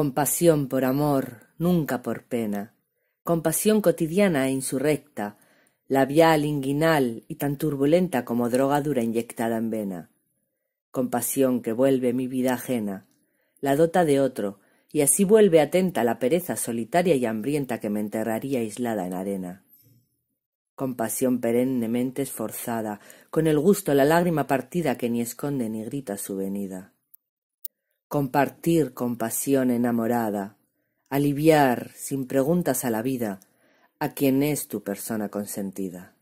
Compasión por amor, nunca por pena, compasión cotidiana e insurrecta, labial, inguinal y tan turbulenta como droga dura inyectada en vena. Compasión que vuelve mi vida ajena, la dota de otro, y así vuelve atenta la pereza solitaria y hambrienta que me enterraría aislada en arena. Compasión perennemente esforzada, con el gusto la lágrima partida que ni esconde ni grita su venida. Compartir compasión enamorada, aliviar sin preguntas a la vida, a quien es tu persona consentida.